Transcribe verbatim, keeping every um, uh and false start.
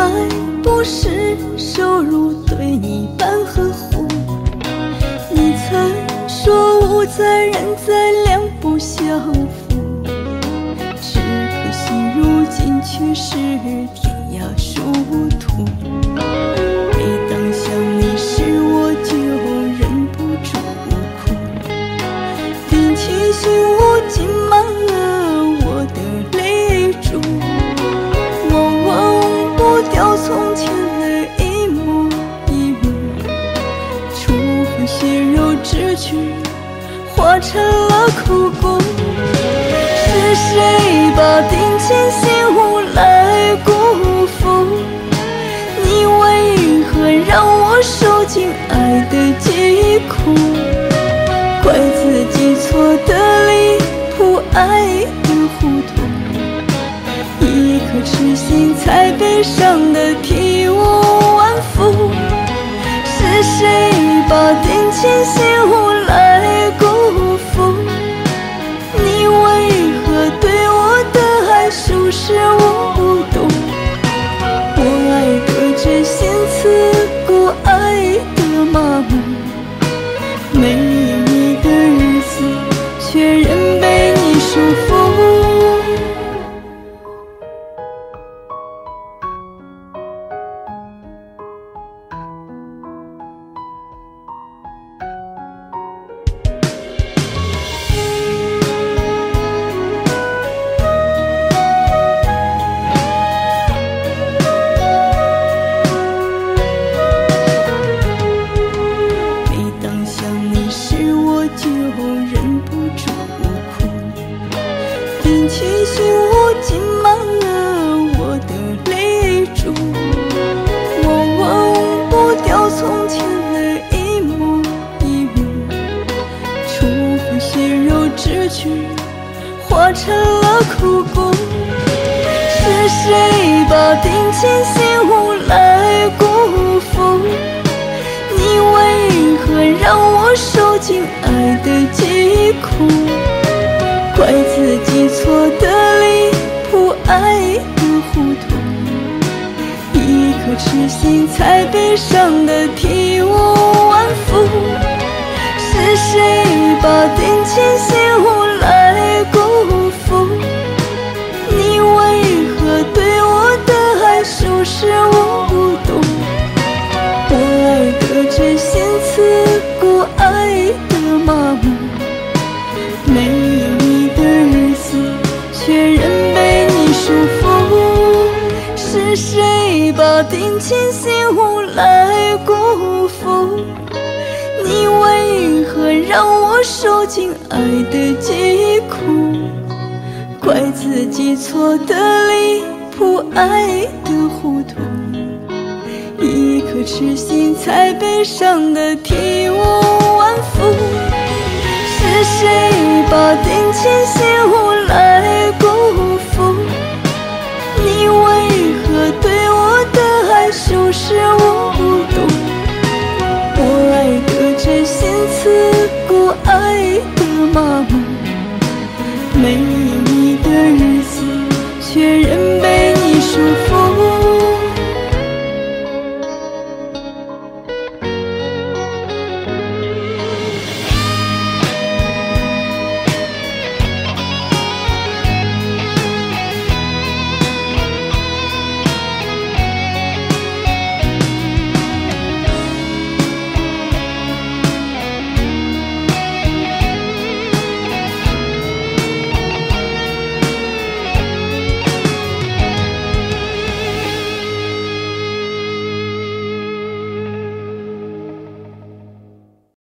来不是收入对你般呵护。你曾说物在人在两不相负，只可惜如今却是天涯殊途。每当想你时，我就忍不住哭。定情心无尽满了我的泪珠，我忘不掉从前的一幕一幕，除非血肉之躯化成了枯骨。是谁把定情信物来辜负？你为何让我受尽爱的疾苦？怪自己错得离谱，爱的糊涂。一颗痴心才悲伤的体无完肤。是谁把定情信物来辜负？你为何对我的爱熟视无睹？我爱的真心刺骨，爱的麻木，没有你的日子却仍被你束缚。定情心无尽满了我的泪珠，我忘不掉从前的一幕一幕，除非血肉之躯化成了枯骨。是谁把定情信物来辜负？你为何让我受尽爱的疾苦？怪自己错得离谱，爱的糊涂。一颗痴心才悲伤的体无完肤。是谁把定情信物来辜负？你为何对我的爱熟视无睹？我爱的真心刺骨，爱的麻木，没有你的日子却仍被你束缚。是谁把定情信物来辜负？你为何让我受尽爱的疾苦？怪自己错得离谱，爱的糊涂。一颗痴心才悲伤的体无完肤。是谁把定情信物